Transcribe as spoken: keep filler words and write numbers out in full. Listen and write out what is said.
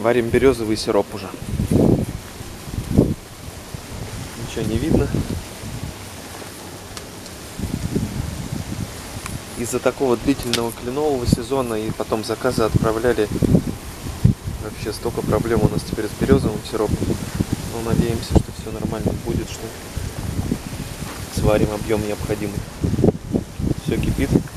Варим березовый сироп уже. Ничего не видно. Из-за такого длительного кленового сезона и потом заказы отправляли, вообще столько проблем у нас теперь с березовым сиропом. Но надеемся, что все нормально будет, что сварим объем необходимый. Все кипит.